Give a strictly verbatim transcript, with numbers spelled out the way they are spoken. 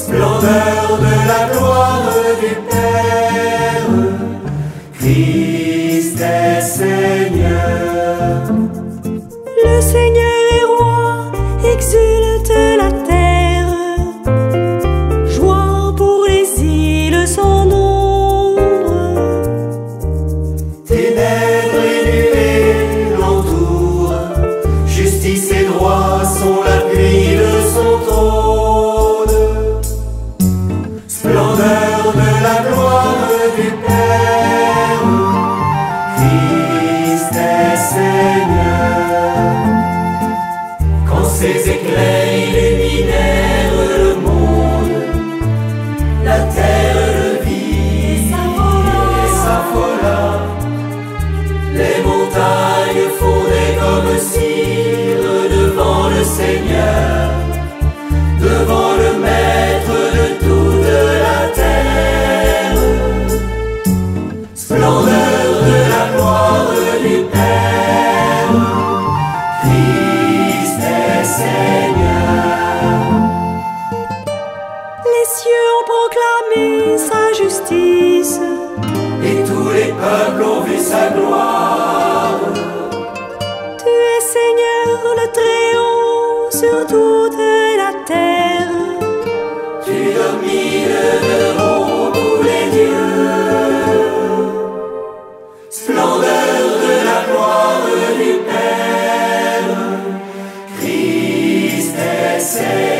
Splendeur de la gloire du Père, Christ est Seigneur. Le Seigneur est roi, exulte la terre, joie pour les îles sans nombre. Ténèbres et nuées l'entourent, justice et droit sont l'appui de son trône. Splendeur de la gloire du Père, Christ est Seigneur. Quand ses éclairs illuminèrent le monde, la terre le vit et s'affola. Les montagnes fondaient comme cire devant le Seigneur, devant le Maître de toute la terre. Splendeur de la gloire du Père, Christ est Seigneur. Les cieux ont proclamé sa justice, Et tous les peuples ont vu sa gloire. tu es Seigneur le Très-Haut sur toute la terre. Tu domines devant tous les dieux. Splendeur de la gloire du Père, Christ est Seigneur.